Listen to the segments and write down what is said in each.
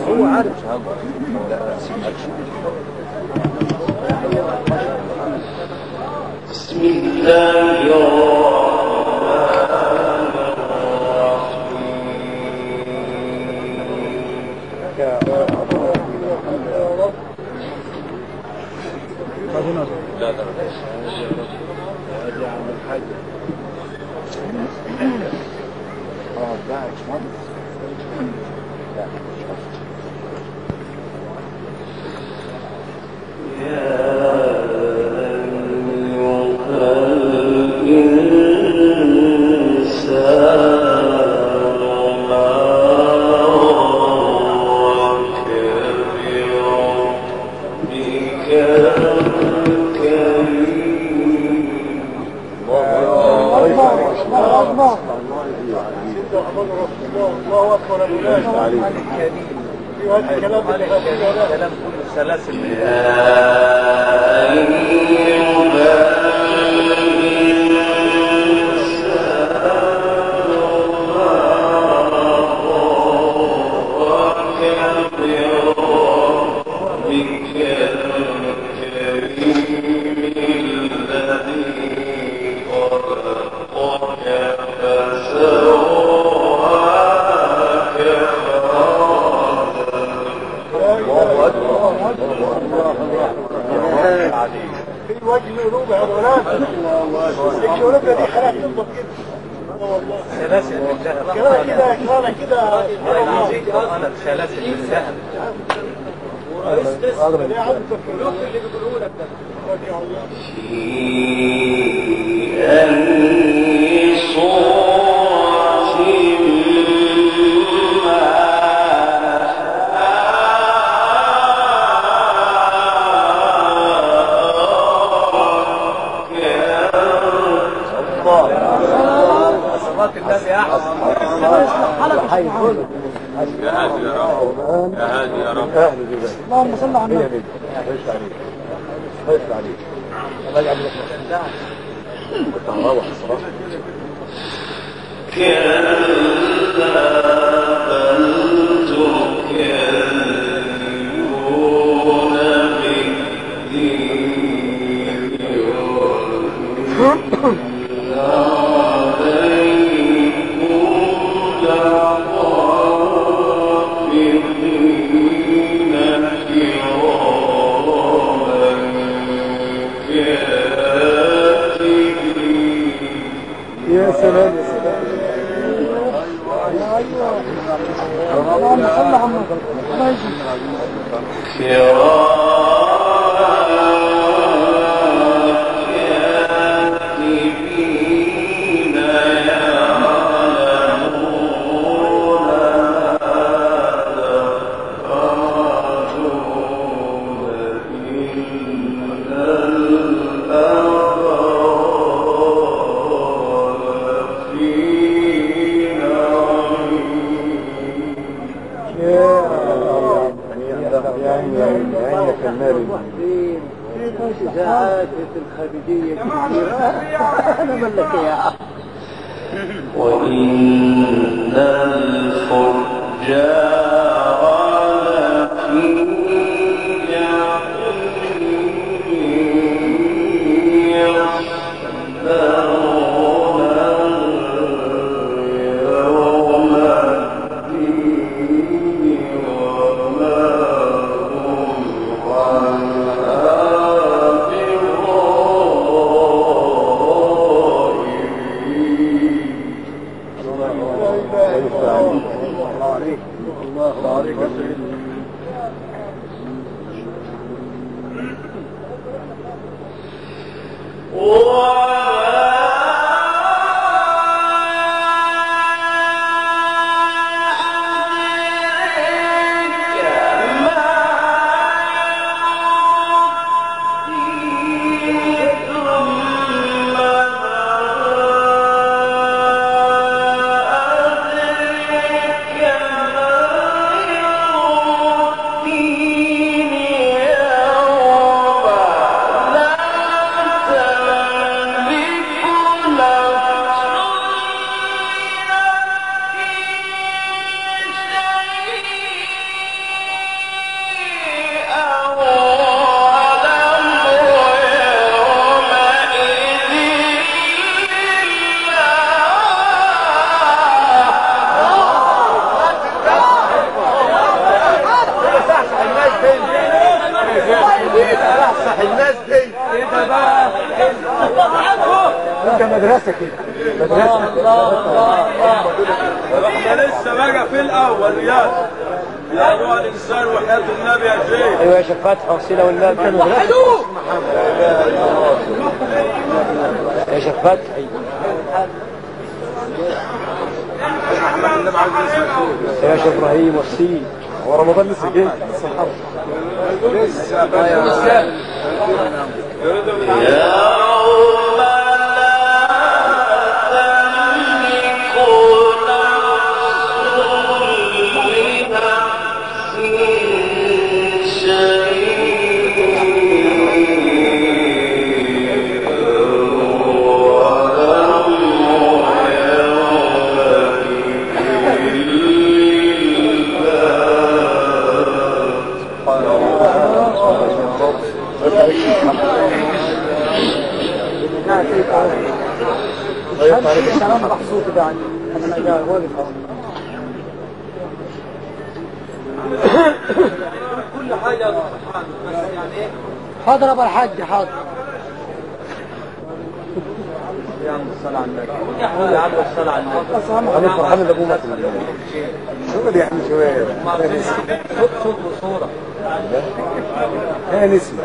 هو عارف. بسم الله لا ده يا عم الحاج. ده الله أكبر كلام كله سلاسل اللهم صل على النبي. خير عليك. الله يجعل لك كنت هروح الصراحه. يا سلام يا سلام. ايوه اللهم صل على النبي. الله يجزيك. الخارجية أنا ملك يا وإن الفجار صح الناس دي كده بقى انت مدرسه كده مدرسه احنا لسه بقى في الاول يا روح الانسان وحياه النبي يا شيخ. ايوه يا شيخ فتحي وصيله والنبي يا شيخ فتحي يا شيخ ابراهيم وصيل هو رمضان لسه جاي لسه كلام محسوب كده يعني انا واقف كل حاجه يا سبحان بس يعني ايه حاضر ابو الحاج حاضر يا عم الصلاه على النبي يا عم الصلاه على النبي انا فرحان ان ابوه مات شو بدي اعمل شويه صوت وصوره كان اسمه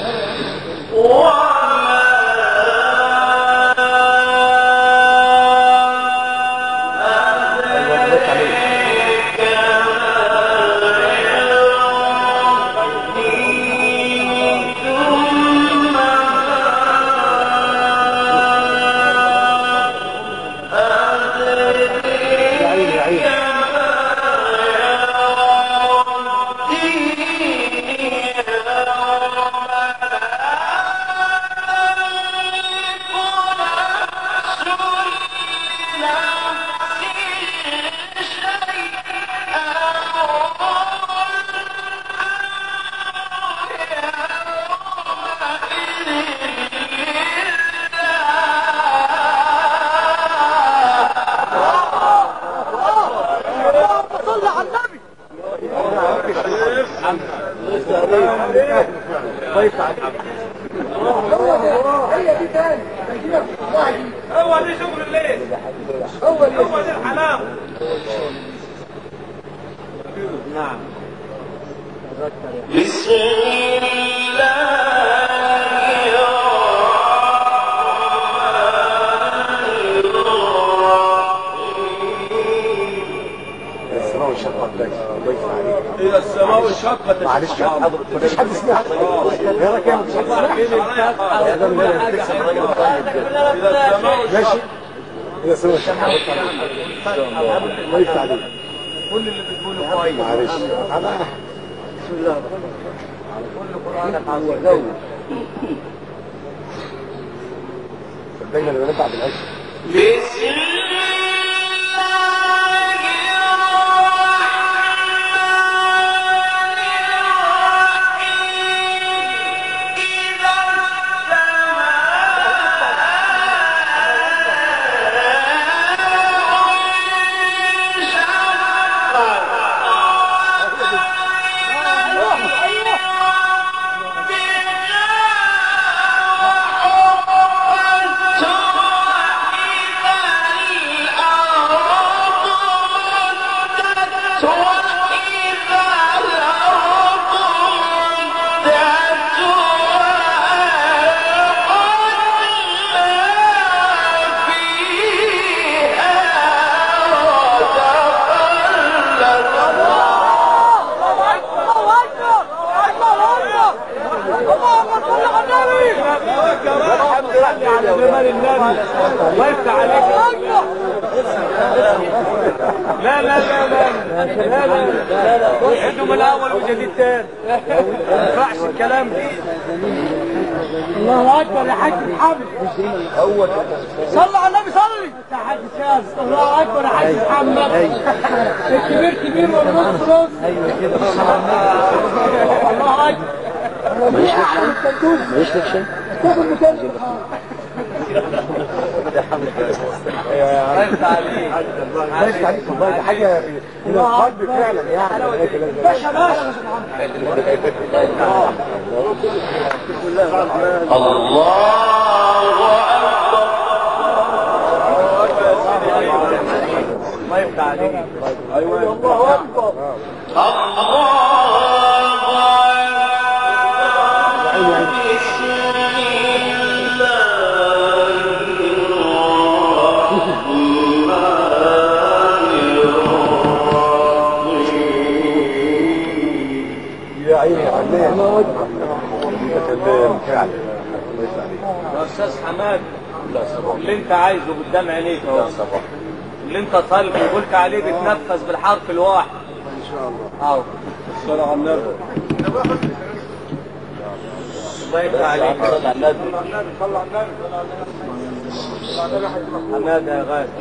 هو دي شغل الليل هو دي الحلاوه. نعم بسم الله السماء والشقة الله يفتح عليك إلى السماء والشقة معلش مفيش حد سمع يا راجل مفيش حد سمع ماشي إلى السماء والشقة الله يفتح عليك كل اللي بتقوله كويس معلش بسم الله كل قرآنك عظيم صدقنا لما نبع بالعشق بسم الله الله يفتح عليك. لا لا لا لا لا لا عندهم من الاول وجديد تاني ما ينفعش الكلام ده. الله اكبر يا حاج محمد صلى على النبي صلي يا حاج شاذ الله اكبر يا حاج محمد الكبير كبير والنص نص ايوه كده الله اكبر ماليش لك شيء تاخد مكان يا حمد طيب عليك ماشي عليك والله، ده حاجه من القلب فعلا يعني. باشا باشا الله يفتح عليك. ايوه الله اكبر. يا عيني عليك الله اكبر فعلا. يا استاذ حماد اللي انت عايزه قدام عينيك اهو، اللي انت طالبه وقلت عليه بتنفذ بالحرف الواحد ان شاء الله. اهو. الصلاة على النبي. الله يفتح عليك. صلى على النبي. حماد يا غالي.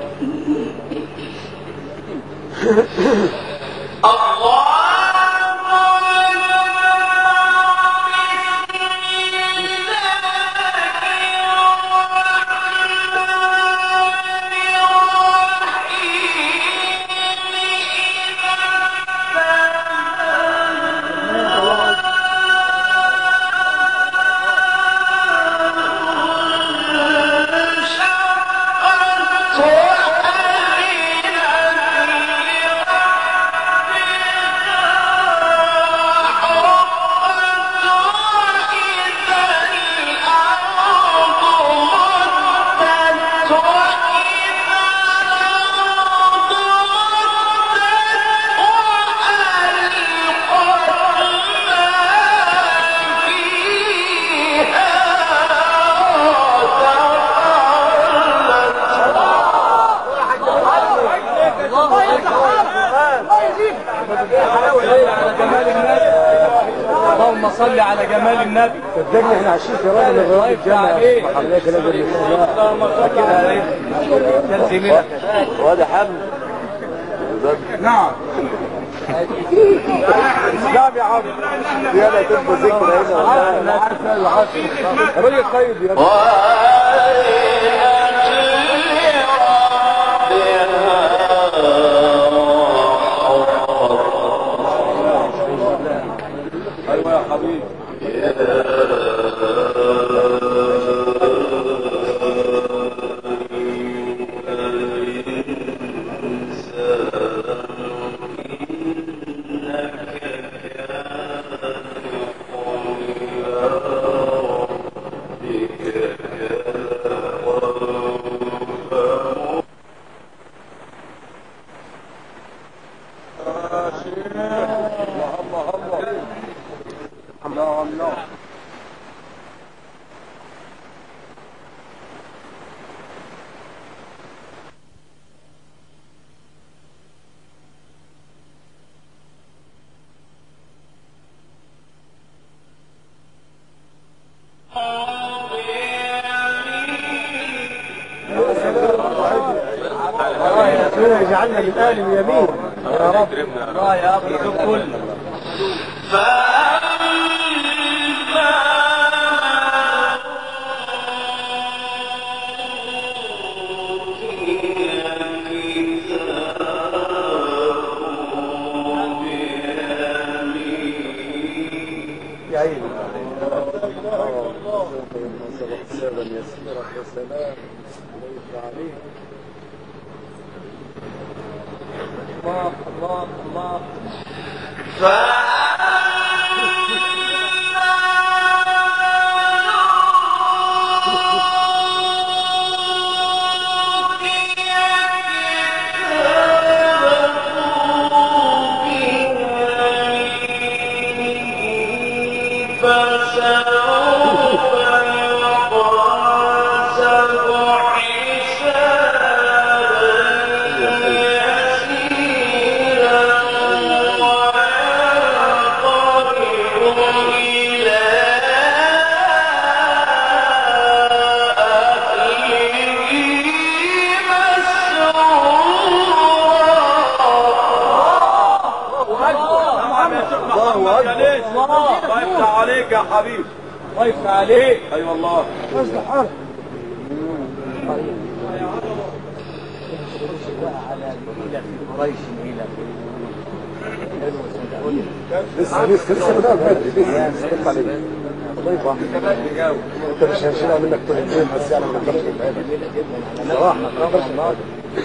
اللهم صل على جمال النبي. صدقني احنا عايشين في راجل الغراب الجنة. حضرتك لازم كده وهذا حمد. نعم. اسلام يا عم. يلا تبقى ذكرى هنا. انا عارفه العصر. راجل طيب يا ايوه يا حبيبي. اجعلنا من آل اليمين يا رب. الله يا ابو الكل. يا عيني. سبا يسيرا يا سلام. عليك. الله الله الله. الله يفتح عليك يا حبيبي. الله يفتح عليك. اي والله. إلى في قريش إلى لسه بدأ بدري لسه عليك الله يفرحك انت مش هنشيلها منك طول الليل بس يعني ما نقدرش نتعبك صراحه ما نقدرش النهارده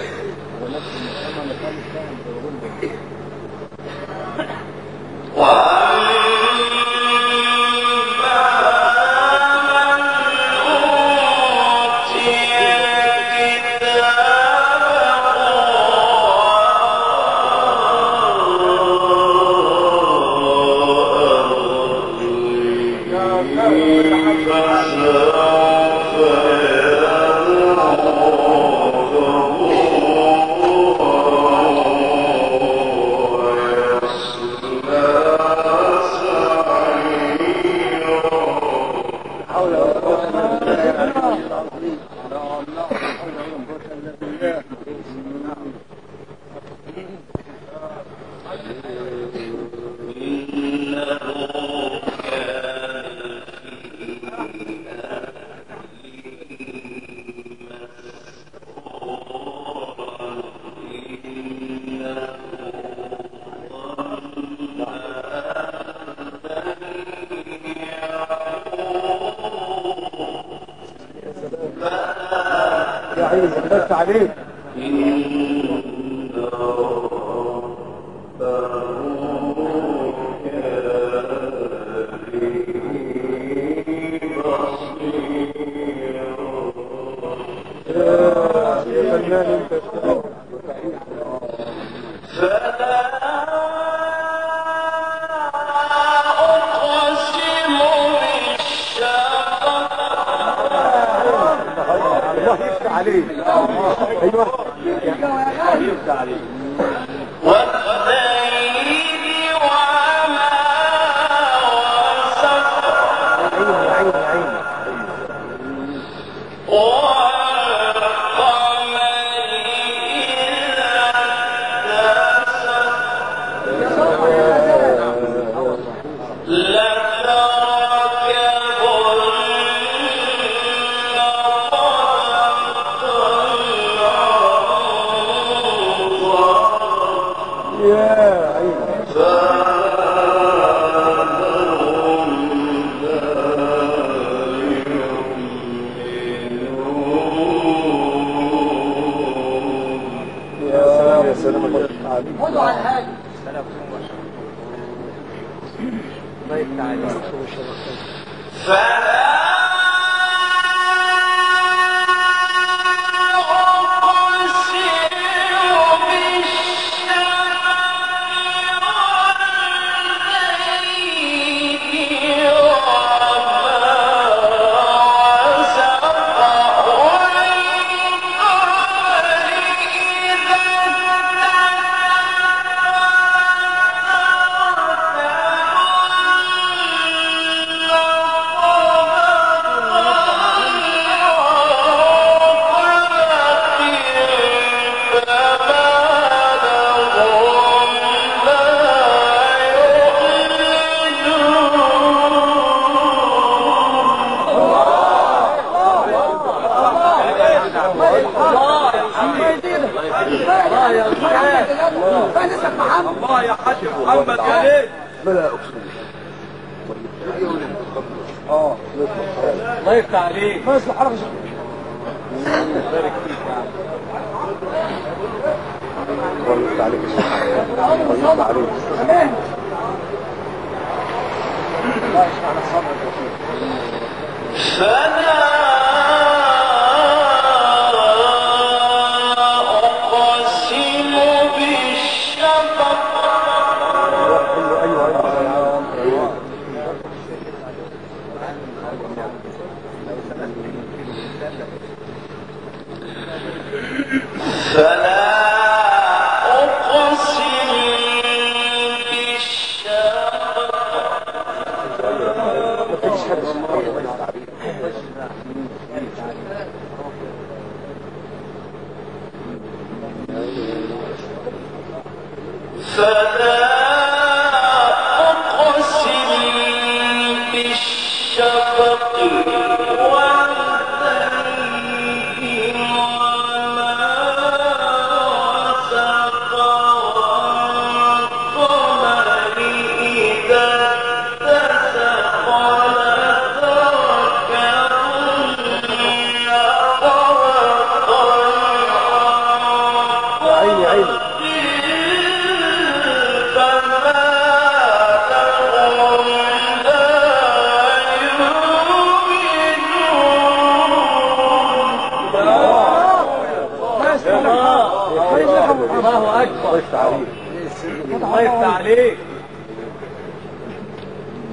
يا عيني بس عليك يا فنان انت الله يفتح عليك ايوه يفتح عليك والليل وما وسق عيني والقمر إذا يا سلام الله يفتح عليك خدوا على الهادي الله يفتح عليك فلا الله يا حاج محمد يا ليل بلا اقسم الله يفتح عليك ما يصلح حركه بارك فيك يا عم الله يفتح عليك يا شيخ الله يفتح عليك الله يشفع على الصبر يا شيخ فلا أقسم بالشفق فلا أقسم فلا أقسم بالشفق والليل وما وسق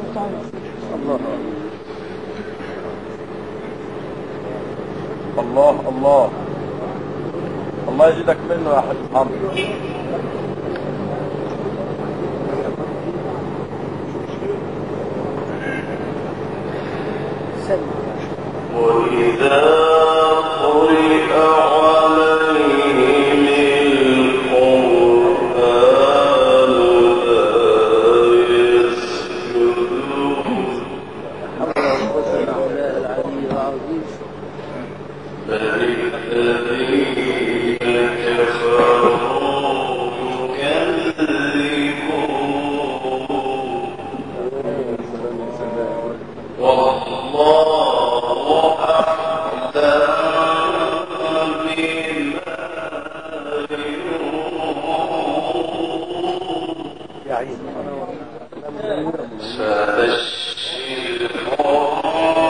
الله الله الله يزيدك منه يا حاج محمد. وإذا قرئ عليهم القرآن لا يسجدون بل الذين كفروا يكذبون والله أعلم بما يوعون فبشرهم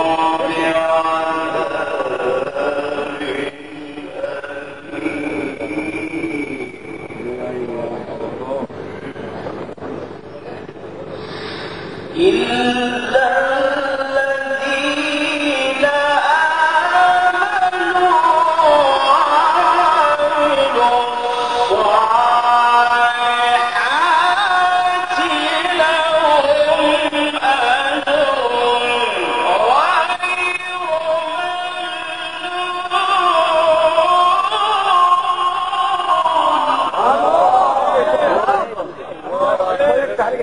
بعذاب إلا الذين آمنوا وعملوا الصالحات لهم أجر غير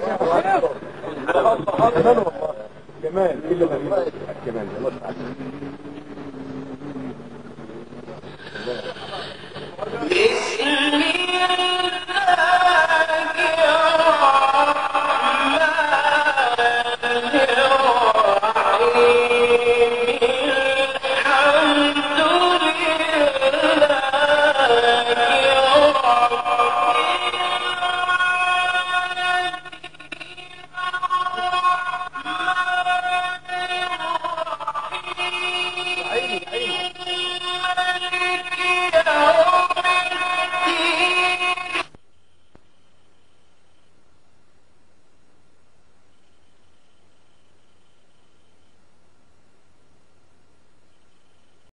جمال كل ما كمان